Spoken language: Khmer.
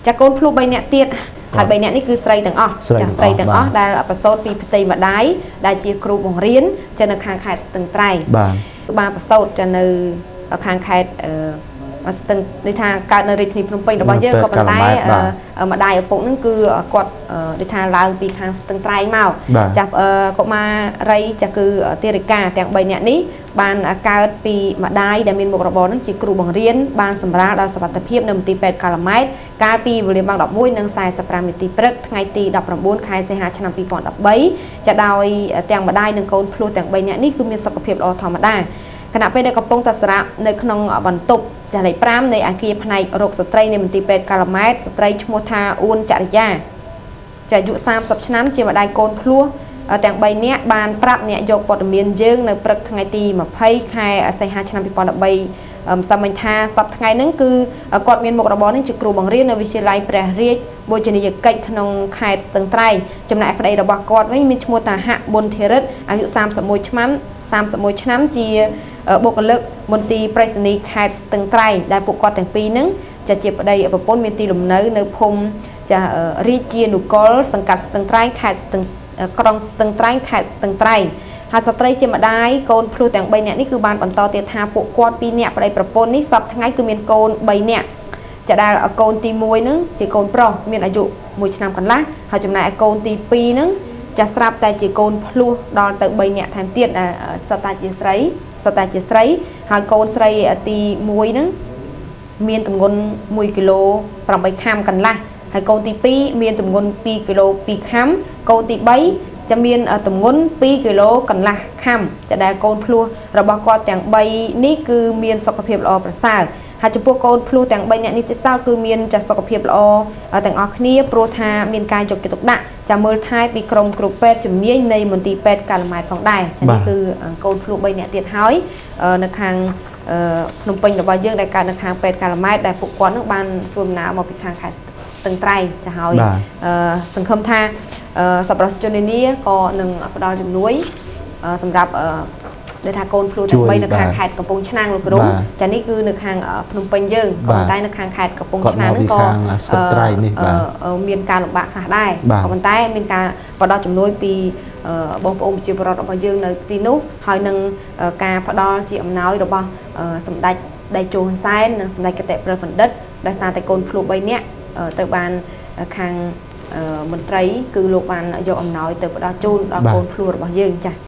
ចាកូនភ្លុះ3នាក់ទៀតហើយ3នាក់នេះគឺស្រីទាំងអស់ចាស្រីទាំងអស់ដែលប្រសូតពីផ្ទៃម្ដាយដែលជាគ្រូបង្រៀនចានៅខាងខេត្តស្ទឹងត្រែងបានប្រសូតចានៅខាងខេត្តស្ទឹងដូចថាកើតនៅរាជធានីភ្នំពេញរបស់យើងក៏ប៉ុន្តែម្ដាយឪពុកហ្នឹងគឺគាត់ដូចថាឡើងពីខាងស្ទឹងត្រែងមកចាកុមារីចាគឺទារិកាទាំង3នាក់នេះបានកើតពីម្ដាយដែលមានមុខរបរហ្នឹងជាគ្រូបង្រៀនបានសម្រាលដល់សុវត្ថិភាពនៅមន្ទីរពេទ្យកាឡាម៉ែតកាលពីវេលាម៉ោង 11:45 នាទីព្រឹកថ្ងៃទី 19 ខែសីហាឆ្នាំ 2013 ចាដោយទាំងម្ដាយនិងកូនភ្លោះទាំង3នាក់នេះគឺមានសុខភាពល្អធម្មតាខណៈពេលដែលកំពុងតែសម្រាប់នៅក្នុងបន្ទប់ចាលេខ 5 នៃអគារផ្នែករោគស្ត្រីនៃមន្ទីរពេទ្យកាឡាម៉ែតស្ត្រីឈ្មោះថាអ៊ូនចរិយាចាអាយុ30ឆ្នាំជាម្ដាយកូនភ្លោះទាំង3នាក់បានប្រាប់អ្នកយកព័ត៌មានយើងនៅព្រឹកថ្ងៃទី20 ខែសីហាឆ្នាំ 2013 សម្មិញថាសប្តាហ៍ថ្ងៃហ្នឹងគឺគាត់មានមុខរបរនេះជាគ្រូបង្រៀននៅវិទ្យាល័យព្រះរាជបូជនីយកិច្ចក្នុងខេត្តស្ទឹងត្រែងចំណែកប្តីរបស់គាត់វិញមានឈ្មោះថាហៈប៊ុនធីរិតអាយុ31ឆ្នាំជាបុគ្គលិកមន្ទីរប្រៃសណីយ៍ខេត្តស្ទឹងត្រែងដែលពួកគាត់ទាំងពីរហ្នឹងចាជាប្តីប្រពន្ធមានទីលំនៅនៅភូមិចារាជានុកុលសង្កាត់ស្ទឹងត្រែងខេត្តស្ទឹងក្រុងស្ទឹងត្រែងខេត្តស្ទឹងត្រែងហើយស្ត្រីជាម្ដាយកូនភ្លោះទាំង3នាក់នេះគឺបានបន្តទៀតថាពួកគាត់2នាក់ប្តីប្រពន្ធនេះសប្តាហ៍ថ្ងៃគឺមានកូន3នាក់ចាដែលកូនទី1ហ្នឹងជាកូនប្រុសមានអាយុ1ឆ្នាំកន្លះហើយចំណែកកូនទី2ហ្នឹងចាស្រាប់តែជាកូនភ្លោះដល់ទៅ3នាក់ថែមទៀតសុទ្ធតែជាស្រីហើយកូនស្រីទី1ហ្នឹងមានទម្ងន់1គីឡូ8ខាំកន្លះហើយកូនទី2មានទម្ងន់2គីឡូ2ខាំកូនទី3จะមានទម្ងន់2គីឡូកន្លះខាំចាដែលកូនភ្លោះរបស់គាត់ទាំង3នេះគឺមានសុខភាពល្អប្រសើរហើយចំពោះកូនភ្លោះទាំង3នាក់នេះទៀតសោតគឺមានចាសុខភាពល្អទាំងអស់គ្នាព្រោះថាមានការយកចិត្តទុកដាក់ចាំមើលថែពីក្រុមគ្រូពេទ្យជំនាញនៃមន្ទីរពេទ្យកាឡាម៉ែតផងដែរចានេះគឺកូនភ្លោះ3នាក់ទៀតហើយនៅខាងភ្នំពេញរបស់យើងដែលកើតនៅខាងពេទ្យកាឡាម៉ែតដែលពួកគាត់នឹងបានធ្វើដំណើរមកពីខាងខេត្តស្ទឹងត្រែងចាហើយសង្ឃឹមថាសប្បុរសជននានាក៏នឹងផ្ដល់ជំនួយសម្រាប់ដែលថាកូនភ្លោះទាំង3នៅខាងខេត្តកំពង់ឆ្នាំងលោកគ្រូចានេះគឺនៅខាងភ្នំពេញយើងក៏តែនៅខាងខេត្តកំពង់ឆ្នាំងហ្នឹងក៏មានការលំបាកខ្លះដែរក៏ប៉ុន្តែមានការផ្ដល់ជំនួយពីបងប្អូនប្រជាពលរដ្ឋរបស់យើងនៅទីនោះហើយនឹងការផ្ដល់ជាអំណោយរបស់សម្ដេចដៃជោហ៊ុនសែននិងសម្ដេចគតិព្រះបណ្ឌិតដែលសារតែកូនភ្លោះ3នាក់ត្រូវបានខាងមន្ត្រីគឺលោកបានយកអំណោយទៅផ្ដល់ជូនដល់កូនភ្លោះរបស់យើងចា៎